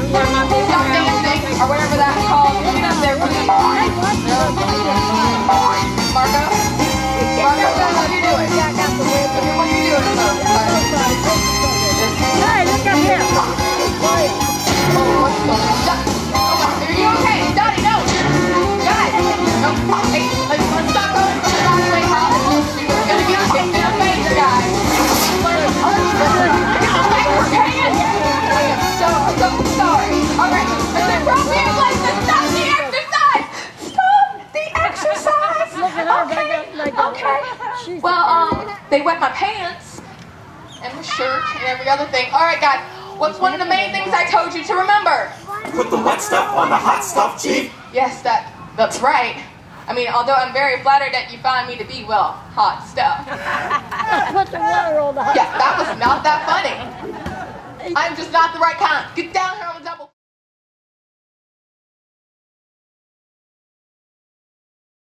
Stop dancing, or whatever that's called. Get up there, please. Marco? Marco, what are you doing? What are you doing? Hey, look up here. Are you okay? Donnie, no! Guys! No, hey, let's stop going from the wrong way, huh? You're gonna get kicked in the face, guys. I am so sorry. Alright, it's appropriate place to stop the exercise! Stop the exercise! Okay. Well, they wet my pants and my shirt and every other thing. Alright, guys, what's one of the main things I told you to remember? Put the wet stuff on the hot stuff, Chief. Yes, that's right. I mean, although I'm very flattered that you found me to be, well, hot stuff. Put the water on the hot. Yeah, that was not that funny. I'm just not the right kind. Get down here on the